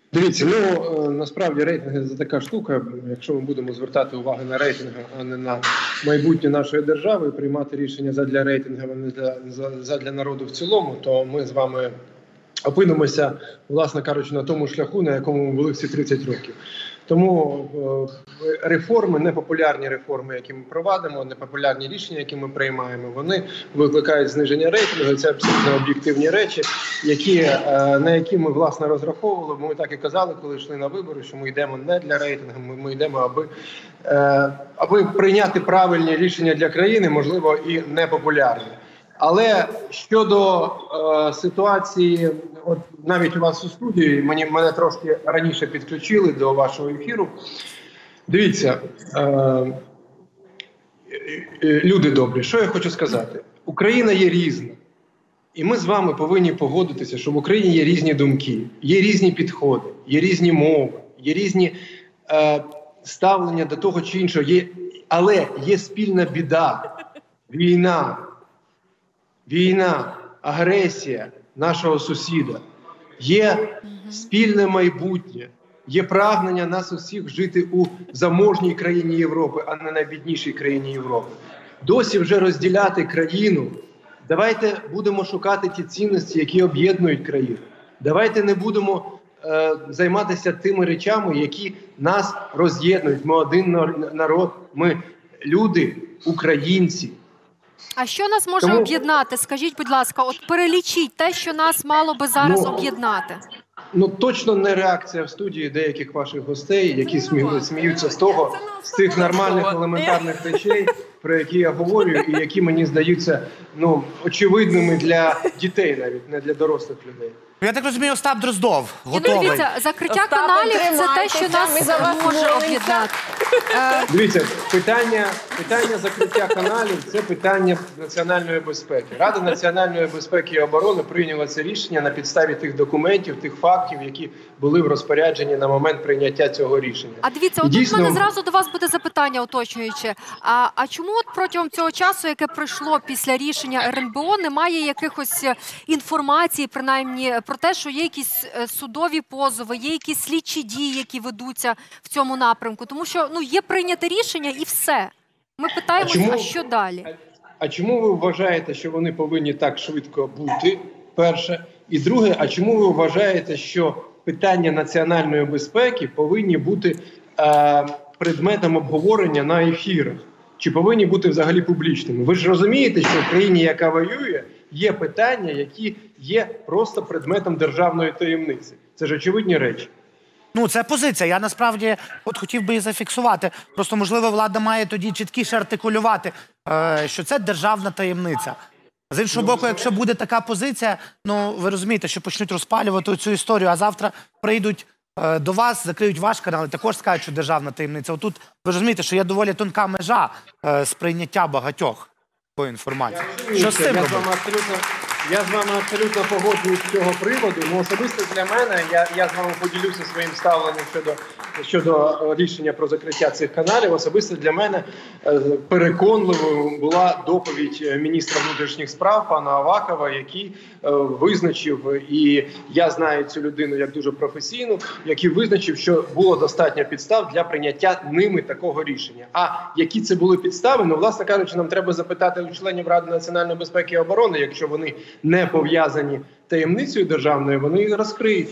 Дивіться, насправді рейтинги – це така штука. Якщо ми будемо звертати увагу на рейтинги, а не на майбутнє нашої держави, приймати рішення задля рейтингів, а не задля народу в цілому, то ми з вами опинимося, власне кажучи, на тому шляху, на якому ми були всі 30 років. Тому реформи, непопулярні реформи, які ми провадимо, непопулярні рішення, які ми приймаємо, вони викликають зниження рейтингу. Це абсолютно об'єктивні речі, на які ми, власне, розраховували. Ми так і казали, коли йшли на вибори, що ми йдемо не для рейтингу, ми йдемо, аби прийняти правильні рішення для країни, можливо, і непопулярні. Але щодо ситуації, от навіть у вас у студії, мене трошки раніше підключили до вашого ефіру. Дивіться, люди добрі, що я хочу сказати? Україна є різна. І ми з вами повинні погодитися, що в Україні є різні думки, є різні підходи, є різні мови, є різні ставлення до того чи іншого. Але є спільна біда – війна, агресія нашого сусіда, є спільне майбутнє, є прагнення нас усіх жити у заможній країні Європи, а не найбіднішій країні Європи. Досі вже розділяти країну. Давайте будемо шукати ті цінності, які об'єднують країну. Давайте не будемо займатися тими речами, які нас роз'єднують. Ми один народ, ми люди, українці. А що нас може об'єднати? Скажіть, будь ласка, от перелічіть те, що нас мало би зараз об'єднати. Точно не реакція в студії деяких ваших гостей, які сміються з тих нормальних елементарних речей, про які я говорю, і які мені здаються очевидними для дітей навіть, не для дорослих людей. Я так розумію, Остап Дроздов готовий. Дивіться, закриття каналів – це те, що нас може об'єднати. Дивіться, питання закриття каналів – це питання національної безпеки. Рада національної безпеки і оборони прийняла це рішення на підставі тих документів, тих фактів, які були в розпорядженні на момент прийняття цього рішення. А дивіться, от тут в мене зразу до вас буде запитання уточнююче. А чому от протягом цього часу, яке пройшло після рішення РНБО, немає якихось інформації, принаймні, про те, що є якісь судові позови, є якісь слідчі дії, які ведуться в цьому напрямку? Тому що є прийняте рішення і все. Ми питаємося, а що далі? А чому ви вважаєте, що вони повинні так швидко бути, перше? І друге, а чому ви вважаєте, що питання національної безпеки повинні бути предметом обговорення на ефірах? Чи повинні бути взагалі публічними? Ви ж розумієте, що в країні, яка воює, є питання, які є просто предметом державної таємниці. Це ж очевидні речі. Це позиція. Я насправді хотів би її зафіксувати. Просто, можливо, влада має тоді чіткіше артикулювати, що це державна таємниця. З іншого боку, якщо буде така позиція, ви розумієте, що почнуть розпалювати цю історію, а завтра прийдуть до вас, закриють ваш канал і також скажуть, що державна таємниця. Отут, ви розумієте, що є доволі тонка межа сприйняття багатьох по інформації. Що з цим робити? Я з вами абсолютно погоджуюсь з цього приводу. Особисто для мене, я з вами поділюся своїм ставленням щодо рішення про закриття цих каналів. Особисто для мене переконливою була доповідь міністра внутрішніх справ пана Авакова, який визначив, і я знаю цю людину як дуже професійну, який визначив, що було достатньо підстав для прийняття ними такого рішення. А які це були підстави? Власне кажучи, нам треба запитати у членів Ради національної безпеки і оборони, якщо вони не пов'язані таємницею державною, вони її розкриють.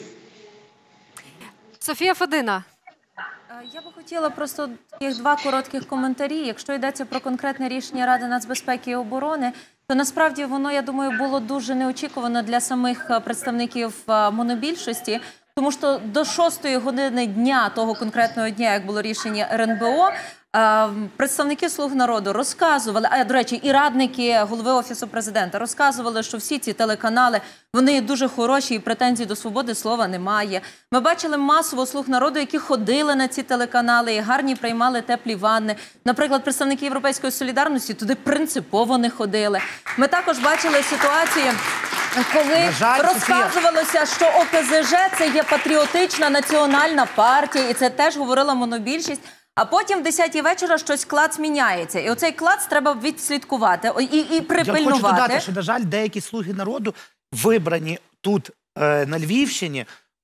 Софія Федина. Я би хотіла просто таких два коротких коментарі. Якщо йдеться про конкретне рішення Ради нацбезпеки і оборони, то насправді воно, я думаю, було дуже неочікувано для самих представників монобільшості, тому що до 6-ї години дня, того конкретного дня, як було рішення РНБО, представники «Слуг народу» розказували, до речі, і радники голови Офісу Президента розказували, що всі ці телеканали, вони дуже хороші і претензій до свободи слова немає. Ми бачили масово «Слуг народу», які ходили на ці телеканали і гарні приймали теплі ванни. Наприклад, представники «Європейської солідарності» туди принципово не ходили. Ми також бачили ситуації, коли розказувалося, що ОПЗЖ – це є патріотична національна партія, і це теж говорила монобільшість. А потім в 10-й вечора щось клац міняється. І оцей клац треба відслідкувати і припильнувати. Я хочу додати, що, на жаль, деякі «Слуги народу» вибрані тут, на Львівщині,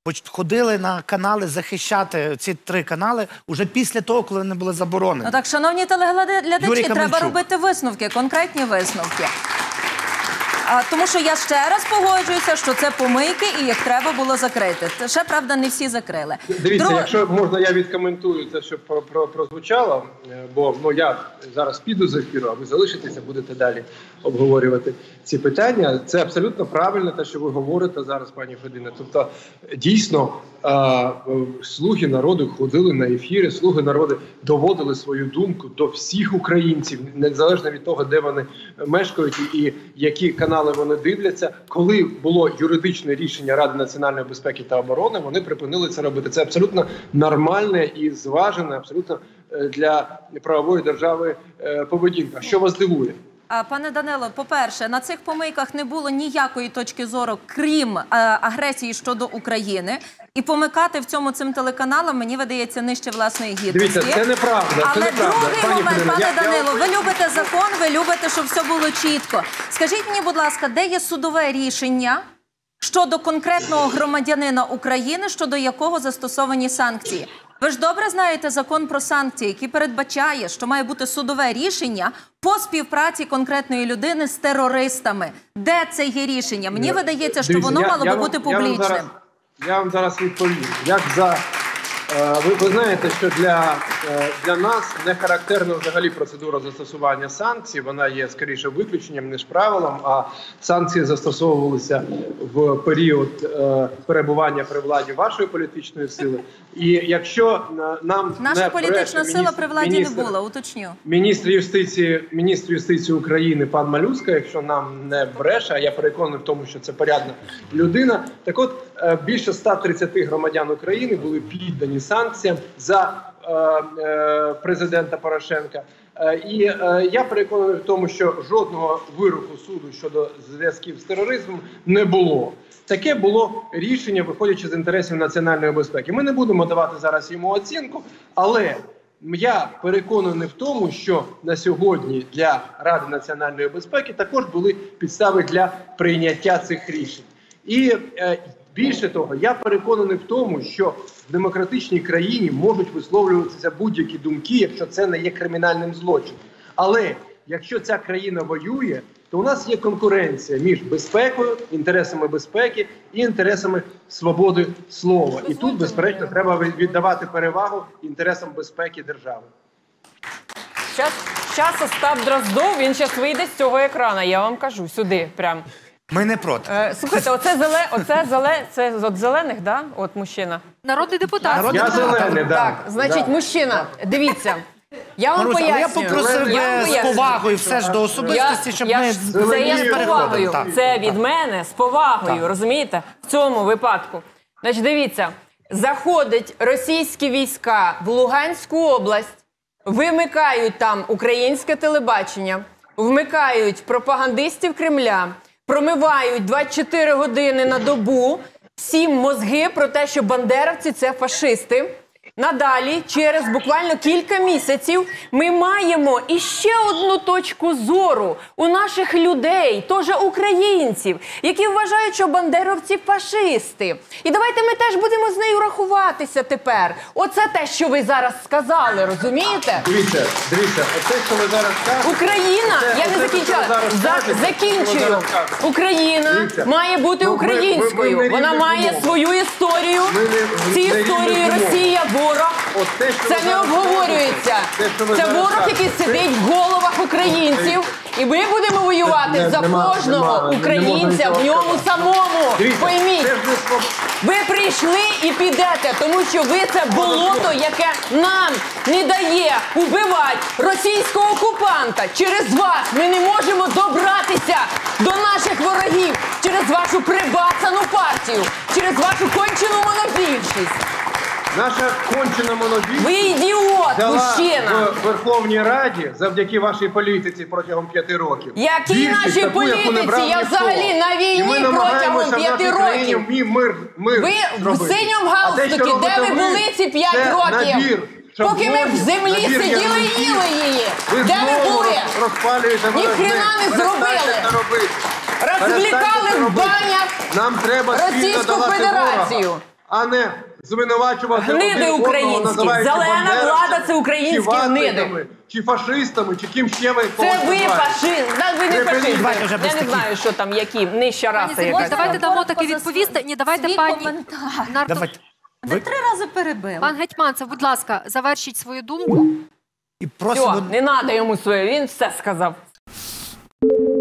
ходили на канали захищати ці 3 канали уже після того, коли вони були заборонені. Ну так, шановні телеглядачі, Юрій треба Камельчук. робити висновки, конкретні висновки. Тому що я ще раз погоджуюся, що це помийки і їх треба було закрити. Ще, правда, не всі закрили. Дивіться, якщо можна, я відкоментую це, що прозвучало, бо я зараз піду з ефіру, а ви залишитеся, будете далі обговорювати ці питання. Це абсолютно правильно те, що ви говорите зараз, пані Федине. Тобто, дійсно, слуги народу ходили на ефіри, слуги народу доводили свою думку до всіх українців, незалежно від того, де вони мешкають і які канали вони дивляться. Коли було юридичне рішення Ради національної безпеки та оборони, вони припинили це робити. Це абсолютно нормальне і зважене, абсолютно для правової держави поведінка. Що вас дивує? Пане Данило, по-перше, на цих помийках не було ніякої точки зору, крім агресії щодо України. І помикати цим телеканалам, мені видається, нижче власної гідності. Дивіться, це неправда. Але другий момент, пане я Данило, ви любите закон, ви любите, щоб все було чітко. Скажіть мені, будь ласка, де є судове рішення щодо конкретного громадянина України, щодо якого застосовані санкції? Ви ж добре знаєте закон про санкції, який передбачає, що має бути судове рішення по співпраці конкретної людини з терористами. Де це є рішення? Мені видається, що воно мало би бути публічним. Я вам зараз відповім. Ви знаєте, що для нас не характерна взагалі процедура застосування санкцій. Вона є скоріше виключенням, ніж правилом, а санкції застосовувалися в період перебування при владі вашої політичної сили. І якщо нам наша політична сила при владі не була, уточню. Міністр юстиції України пан Малюська, якщо нам не бреше, а я переконаний в тому, що це порядна людина. Так от, більше 130 громадян України були піддані санкціям за президента Порошенка. І я переконаний в тому, що жодного вироку суду щодо зв'язків з тероризмом не було. Таке було рішення, виходячи з інтересів національної безпеки. Ми не будемо давати зараз йому оцінку, але я переконаний в тому, що на сьогодні для Ради національної безпеки також були підстави для прийняття цих рішень. І більше того, я переконаний в тому, що в демократичній країні можуть висловлюватися будь-які думки, якщо це не є кримінальним злочином. Але якщо ця країна воює, то у нас є конкуренція між безпекою, інтересами безпеки і інтересами свободи слова. І тут, безперечно, треба віддавати перевагу інтересам безпеки держави. Щас Остап Дроздов, він зараз вийде з цього екрану, я вам кажу, сюди прям. Ми не проти. Слухайте, це от зелених, да? От мужчина. Народний депутат. Я зелений, Так, значить, мужчина, дивіться, я вам пояснюю. Я попросив з повагою все ж до особистості, щоб ми Це я з повагою, Так. це від мене з повагою, Так. розумієте? В цьому випадку. Значить, дивіться, заходять російські війська в Луганську область, вимикають там українське телебачення, вмикають пропагандистів Кремля, промивають 24 години на добу всім мозги про те, що бандеровці – це фашисти. Надалі, через буквально кілька місяців, ми маємо іще одну точку зору у наших людей, теж українців, які вважають, що бандеровці – фашисти. І давайте ми теж будемо з нею рахуватися тепер. Оце те, що ви зараз сказали, розумієте? Дивіться, оце, що ви зараз кажете... Україна, я не закінчила, закінчую. Україна має бути українською. Вона має свою історію. Ці історії Росія – ворог. Це не обговорюється. Це ворог, який сидить в головах українців. І ми будемо воювати за кожного українця в ньому самому. Пойміть, ви прийшли і підете, тому що ви це болото, яке нам не дає убивати російського окупанта. Через вас ми не можемо добратися до наших ворогів. Через вашу прибацану партію. Через вашу кончену монобільшість. Наша кончена монобільшість Ви ідіот, мужчина. в Верховній Раді завдяки вашій політиці протягом 5 років. Якій нашій політиці? Я взагалі на війні протягом 5 років. Ви в синьому галстукі, де ви були ці 5 років? Поки ми в землі сиділи і їли її. Де ви були? Ніхрена не зробили. Розвлікали в банях Російську Федерацію. а не звинувачувати Гниди один одного, українські. називаючи Зелена бандеровцями, влада – це українські чи ватниками, гниди. чи фашистами, чи ким ще ви Це когось ви називаєте. фашисти. Ви не Давайте вже фашисти. без Я не таких. знаю, що там, які, нижча раса Пані якась. давайте там. дамо таки Коротко за відповісти. Ні, давайте свій пані коментар. Давайте. Ви 3 рази перебили. Пан Гетьманцев, будь ласка, завершіть свою думку. І Все, просимо не треба йому своє, він все сказав.